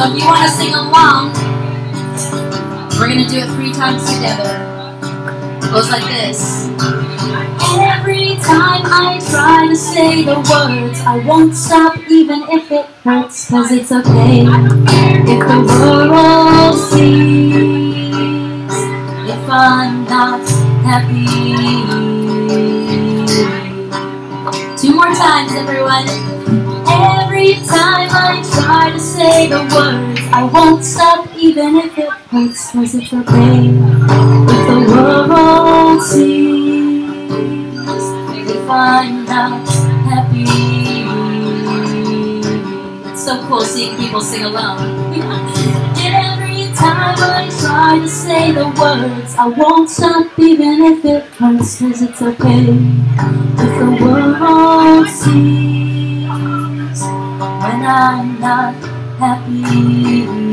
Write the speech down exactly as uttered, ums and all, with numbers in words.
So if you want to sing along, we're going to do it three times together. It goes like this. Every time I try to say the words, I won't stop even if it hurts, cause it's okay if the world sees if I'm not happy. Two more times, everyone. Every time I try to say the words, I won't stop even if it hurts, cause it's okay if the world sees if I'm not happy. It's so cool seeing people sing along. Every time I try to say the words, I won't stop even if it hurts, cause it's okay if the world sees when I'm not happy.